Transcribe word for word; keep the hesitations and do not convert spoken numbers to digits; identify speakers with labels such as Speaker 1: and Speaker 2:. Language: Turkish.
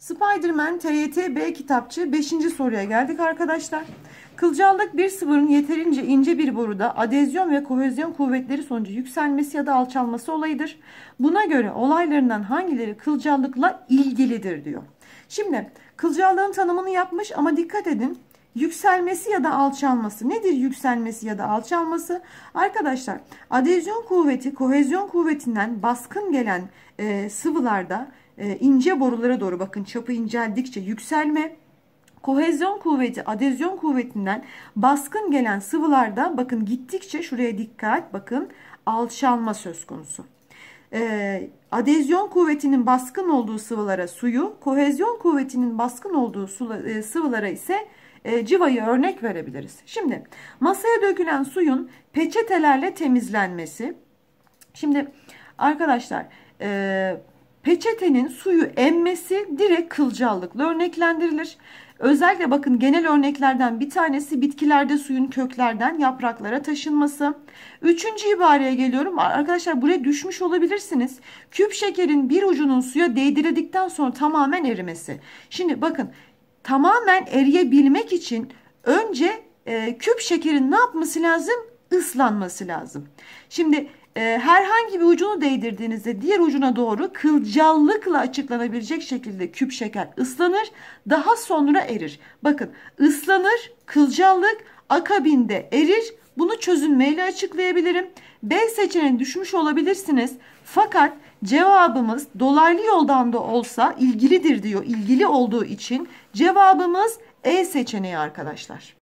Speaker 1: Spiderman T Y T B kitapçı beşinci soruya geldik arkadaşlar. Kılcallık bir sıvının yeterince ince bir boruda adezyon ve kohezyon kuvvetleri sonucu yükselmesi ya da alçalması olayıdır. Buna göre olaylarından hangileri kılcallıkla ilgilidir diyor. Şimdi kılcallığın tanımını yapmış ama dikkat edin. Yükselmesi ya da alçalması. Nedir yükselmesi ya da alçalması? Arkadaşlar adezyon kuvveti kohezyon kuvvetinden baskın gelen e, sıvılarda e, ince borulara doğru bakın çapı inceldikçe yükselme. Kohezyon kuvveti adezyon kuvvetinden baskın gelen sıvılarda bakın gittikçe şuraya dikkat bakın alçalma söz konusu. Ee, adezyon kuvvetinin baskın olduğu sıvılara suyu, kohezyon kuvvetinin baskın olduğu e, sıvılara ise e, cıvayı örnek verebiliriz. Şimdi masaya dökülen suyun peçetelerle temizlenmesi. Şimdi arkadaşlar e, peçetenin suyu emmesi direkt kılcallıkla örneklendirilir. Özellikle bakın genel örneklerden bir tanesi bitkilerde suyun köklerden yapraklara taşınması. Üçüncü ibareye geliyorum. Arkadaşlar buraya düşmüş olabilirsiniz. Küp şekerin bir ucunun suya değdirildikten sonra tamamen erimesi. Şimdi bakın tamamen eriyebilmek için önce e, küp şekerin ne yapması lazım? Islanması lazım. Şimdi e, herhangi bir ucunu değdirdiğinizde diğer ucuna doğru kılcallıkla açıklanabilecek şekilde küp şeker ıslanır. Daha sonra erir. Bakın ıslanır, kılcallık akabinde erir. Bunu çözünmeyle açıklayabilirim. B seçeneğine düşmüş olabilirsiniz. Fakat cevabımız dolaylı yoldan da olsa ilgilidir diyor. İlgili olduğu için cevabımız E seçeneği arkadaşlar.